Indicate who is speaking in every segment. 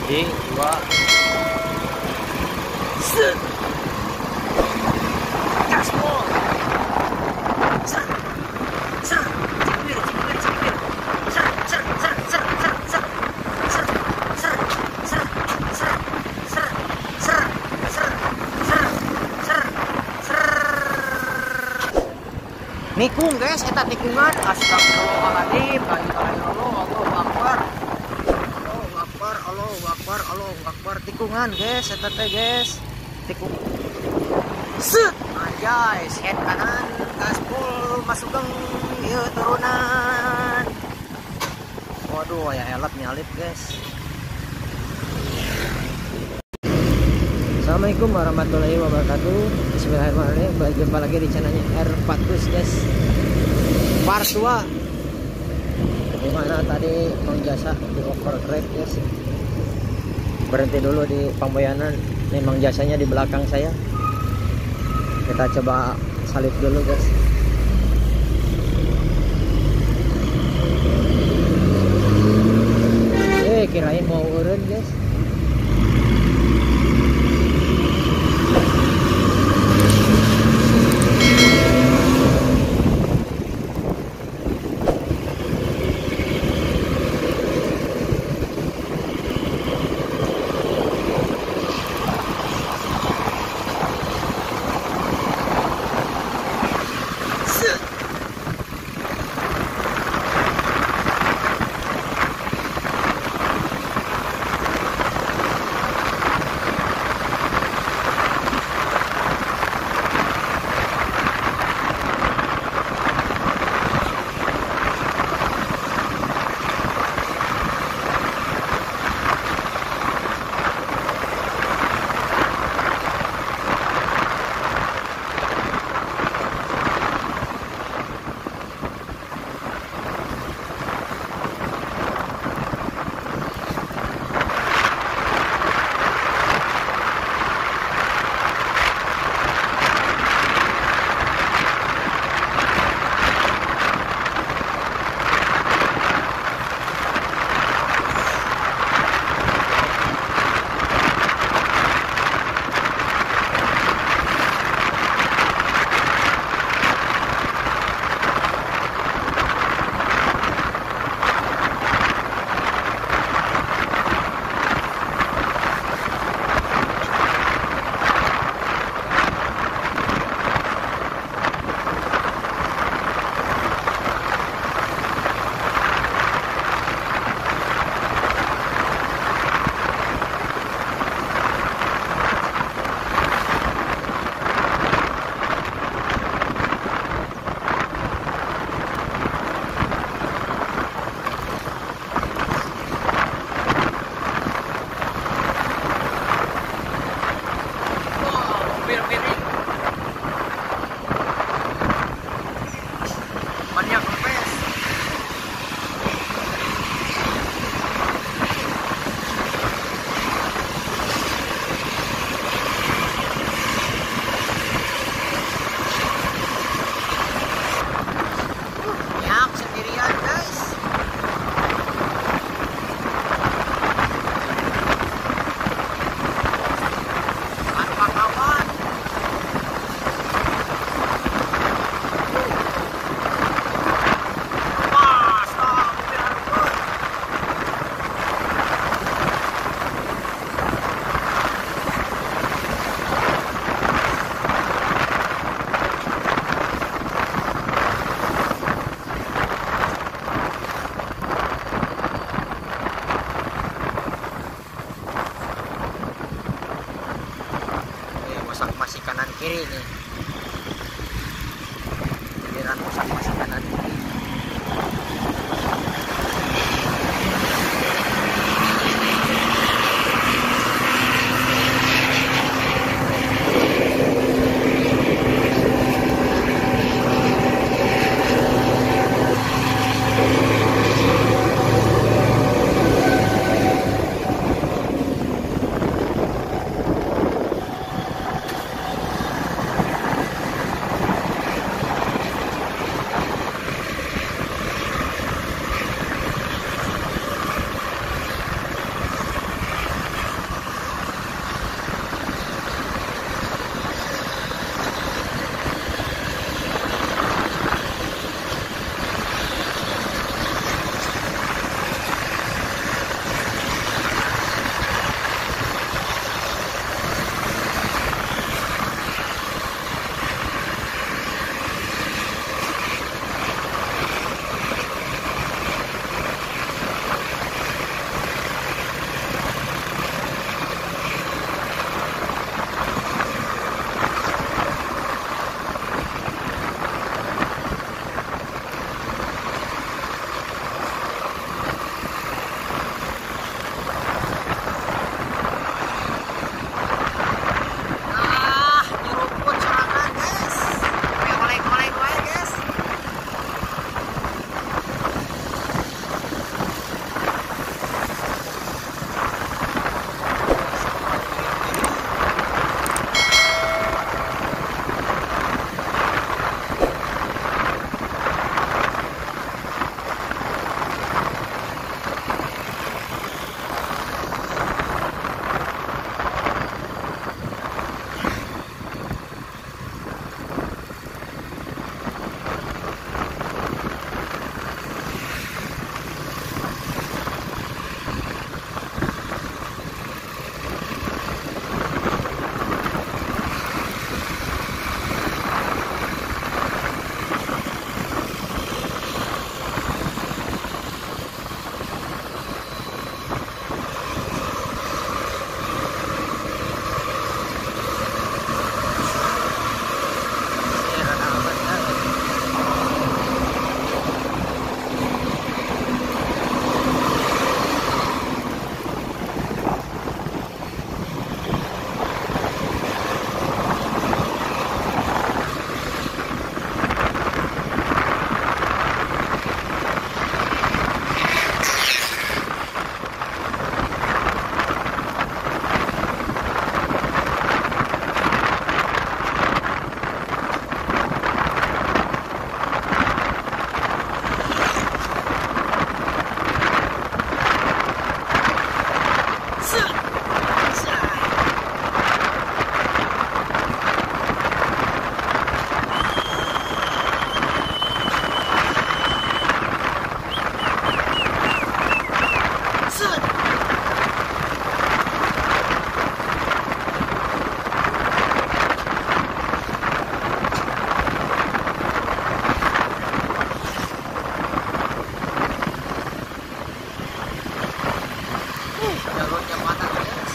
Speaker 1: Di dua set gaspol ser ser cipir cipir cipir ser ser ser ser ser ser ser ser ser ser ser ser ser ser ser nikung guys, eta tikungan. Astagfirullahaladzim, la ilaha illallah, Allahu akbar, Allahu akbar, Allahu akbar. Tikungan guys, eta teh guys, tikung set anjay, head kanan gaspol masuk gang ieu turunan. Waduh, ya elat nyalip guys. Assalamualaikum warahmatullahi wabarakatuh. Bismillahirrahmanirrahim. Berjumpa lagi di channelnya R4Bus guys, part 2. Dimana tadi Mang Jasa di overcrack guys, berhenti dulu di Pamboyanan. Ini Mang Jasanya di belakang saya. Kita coba salip dulu guys. Kirain mau urun guys. Masih kanan kiri nih, giliran masih kanan kiri. jalurnya padat guys.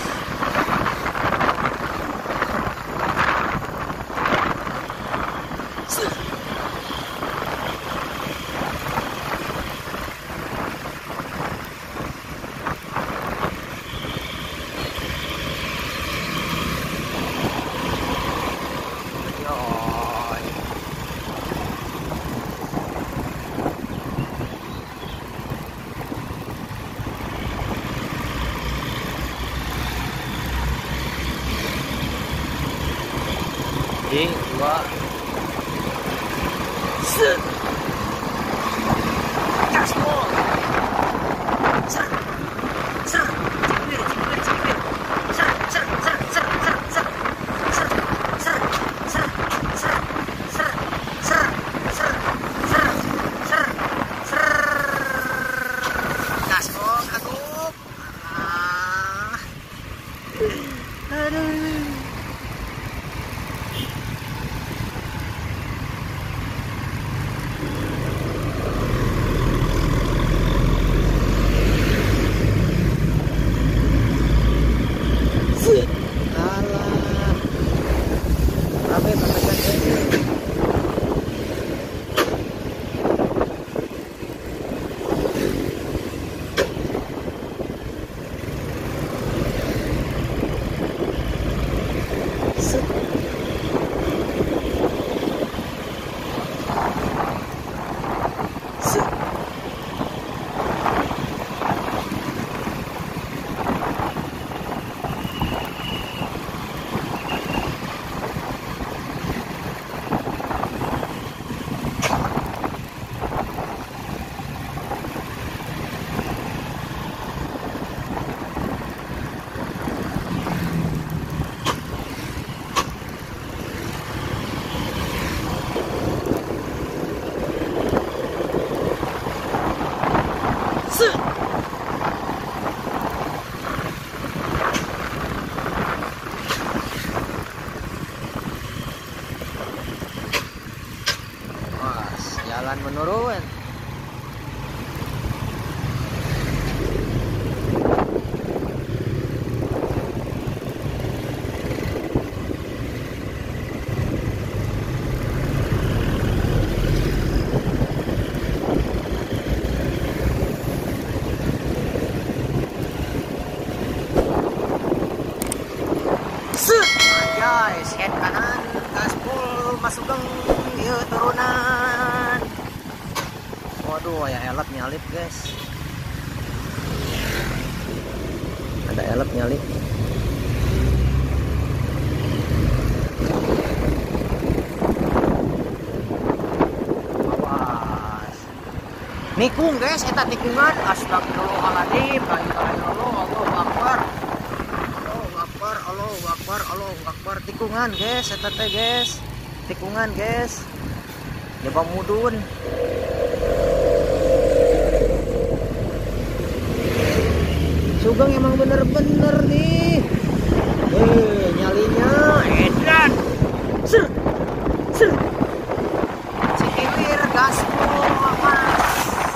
Speaker 1: Dua set gaspol set set cipir cipir cipir set set set set set set set set set set set set set set set gaspol aduh aduh. Jalan menurun. Guys, head kanan, gaspol, masuk gang, yuk turunan. Waduh, ya elap nyalip guys. Ada elap nyalip. Awas. Nikung guys, eta tikungan. Astagfirullahaladzim. La ilaha illallah, Allahu akbar. Allahu akbar, Allahu akbar. Tikungan guys, eta teh guys. Tikungan guys. Coba mudun. Sugeng emang bener-bener nih. Nyalinya edan. Ser. Ser. Cikilir gaspol mas.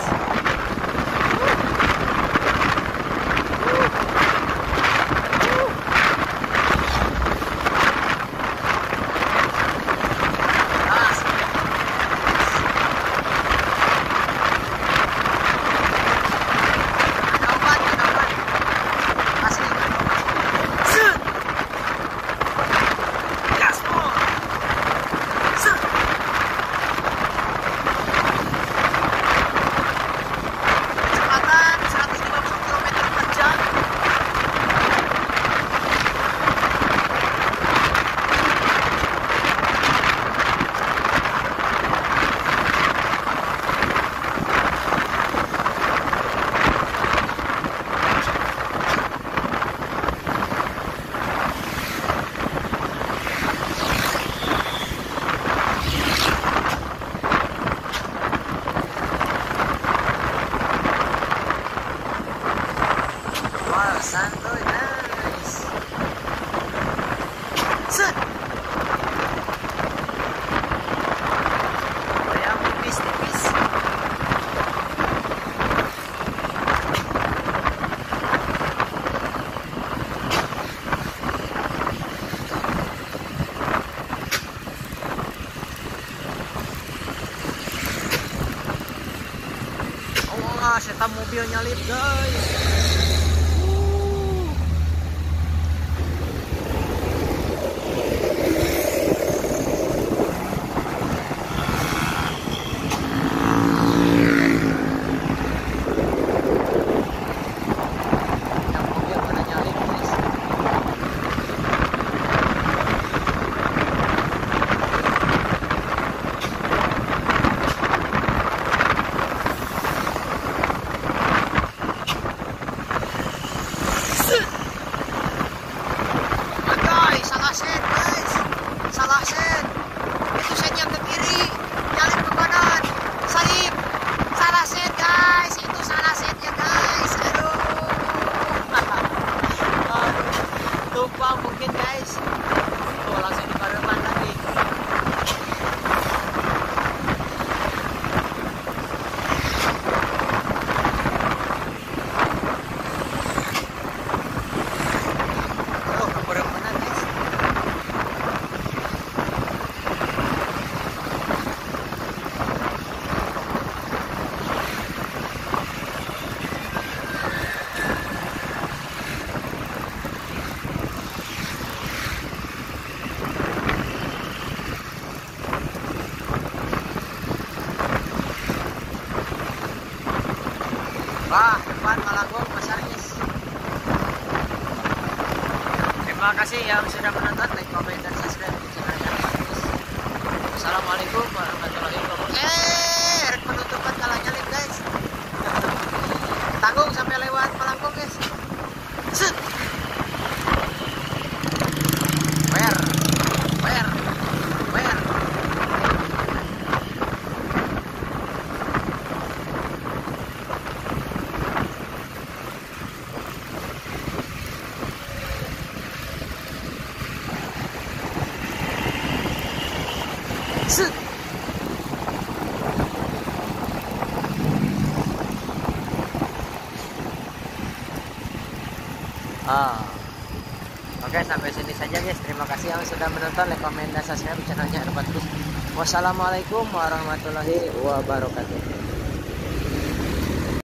Speaker 1: Santuy, nice. Set. Yang tipis-tipis. ternyata mobil nyalip guys.
Speaker 2: Salah sen. Itu sen yang ke kiri, nyalip ke kanan. Salip. Salah sen guys, itu salah sennya guys. Aduh.
Speaker 1: Lupa mungkin guys. Oh, langsung di depan lagi. Oh, keberapa guys. Wah, depan Malanggung Mas Arnis. Terima kasih yang sudah menonton, like, comment, dan subscribe di channelnya Pak Arnis. Assalamualaikum warahmatullahi wabarakatuh.
Speaker 2: Penutupan kalah nyalip guys. Tanggung sampai lewat Malanggung guys. Set.
Speaker 1: Where?
Speaker 2: Set.
Speaker 1: Oke, sampai sini saja guys. Terima kasih yang sudah menonton, like, comment, dan subscribe channelnya R4 Plus. Wassalamualaikum warahmatullahi wabarakatuh.